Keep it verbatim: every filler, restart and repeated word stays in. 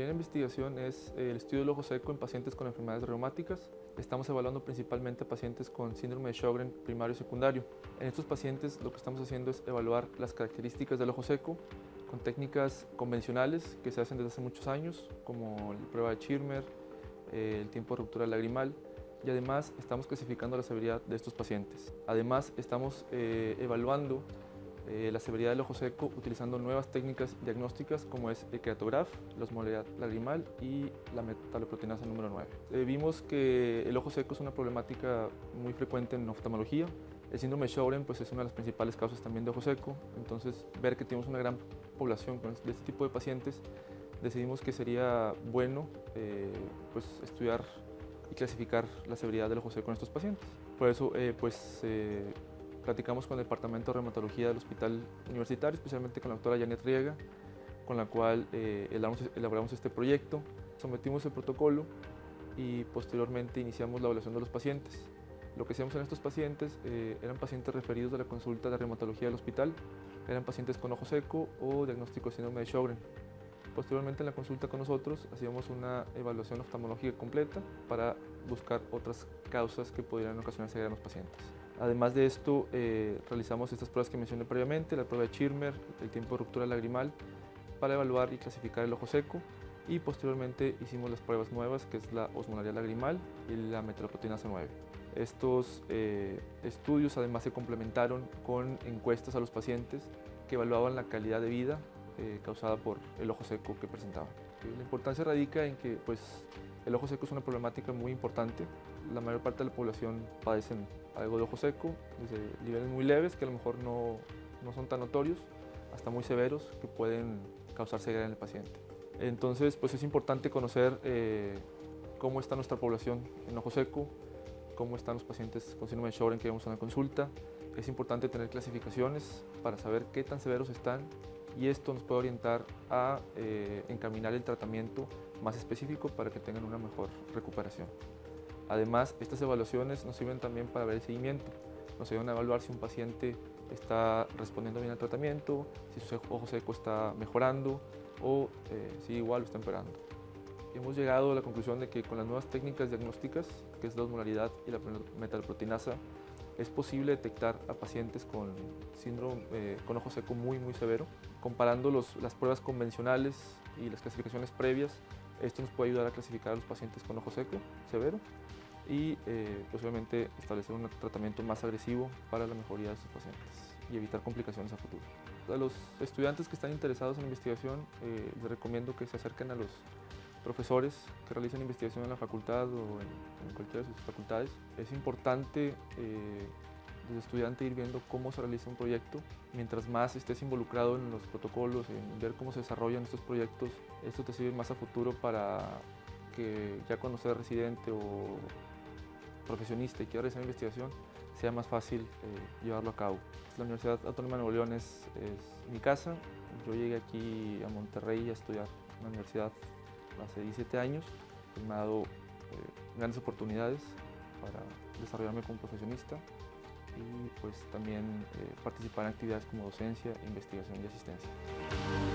línea de investigación es el estudio del ojo seco en pacientes con enfermedades reumáticas. Estamos evaluando principalmente a pacientes con síndrome de Sjögren primario y secundario. En estos pacientes lo que estamos haciendo es evaluar las características del ojo seco con técnicas convencionales que se hacen desde hace muchos años, como la prueba de Schirmer, el tiempo de ruptura lagrimal, y además estamos clasificando la severidad de estos pacientes. Además estamos eh, evaluando eh, la severidad del ojo seco utilizando nuevas técnicas diagnósticas como es el keratograph, la osmolaridad lagrimal y la metaloproteinasa número nueve. Eh, vimos que el ojo seco es una problemática muy frecuente en oftalmología. El síndrome de Sjögren pues, es una de las principales causas también de ojo seco, entonces ver que tenemos una gran población de este tipo de pacientes, decidimos que sería bueno eh, pues, estudiar y clasificar la severidad del ojo seco en estos pacientes. Por eso eh, pues, eh, platicamos con el Departamento de Reumatología del Hospital Universitario, especialmente con la doctora Janet Riega, con la cual eh, elaboramos, elaboramos este proyecto, sometimos el protocolo y posteriormente iniciamos la evaluación de los pacientes. Lo que hacíamos en estos pacientes eh, eran pacientes referidos de la consulta de reumatología del hospital, eran pacientes con ojo seco o diagnóstico de síndrome de Sjögren. Posteriormente en la consulta con nosotros hacíamos una evaluación oftalmológica completa para buscar otras causas que pudieran ocasionar ceguera en los pacientes. Además de esto, eh, realizamos estas pruebas que mencioné previamente, la prueba de Schirmer, el tiempo de ruptura lagrimal, para evaluar y clasificar el ojo seco, y posteriormente hicimos las pruebas nuevas, que es la osmolaridad lagrimal y la metaloproteinasa nueve. Estos eh, estudios además se complementaron con encuestas a los pacientes que evaluaban la calidad de vida eh, causada por el ojo seco que presentaban. La importancia radica en que pues, el ojo seco es una problemática muy importante. La mayor parte de la población padecen algo de ojo seco, desde niveles muy leves que a lo mejor no, no son tan notorios, hasta muy severos que pueden causar ceguera en el paciente. Entonces pues, es importante conocer eh, cómo está nuestra población en ojo seco, cómo están los pacientes con síndrome de Sjögren que vemos en la consulta. Es importante tener clasificaciones para saber qué tan severos están y esto nos puede orientar a eh, encaminar el tratamiento más específico para que tengan una mejor recuperación. Además, estas evaluaciones nos sirven también para ver el seguimiento. Nos ayudan a evaluar si un paciente está respondiendo bien al tratamiento, si su ojo seco está mejorando o eh, si igual lo está empeorando. Hemos llegado a la conclusión de que con las nuevas técnicas diagnósticas, que es la osmolaridad y la metaloproteinasa, es posible detectar a pacientes con síndrome eh, con ojo seco muy muy severo. Comparando los, las pruebas convencionales y las clasificaciones previas, esto nos puede ayudar a clasificar a los pacientes con ojo seco severo y eh, posiblemente establecer un tratamiento más agresivo para la mejoría de estos pacientes y evitar complicaciones a futuro. A los estudiantes que están interesados en investigación, eh, les recomiendo que se acerquen a los profesores que realizan investigación en la facultad o en, en cualquiera de sus facultades. Es importante eh, desde estudiante ir viendo cómo se realiza un proyecto. Mientras más estés involucrado en los protocolos, en ver cómo se desarrollan estos proyectos, esto te sirve más a futuro para que ya cuando seas residente o profesionista y quieras realizar investigación, sea más fácil eh, llevarlo a cabo. La Universidad Autónoma de Nuevo León es, es mi casa. Yo llegué aquí a Monterrey a estudiar en la universidad hace diecisiete años, pues me ha dado eh, grandes oportunidades para desarrollarme como profesionista y pues también eh, participar en actividades como docencia, investigación y asistencia.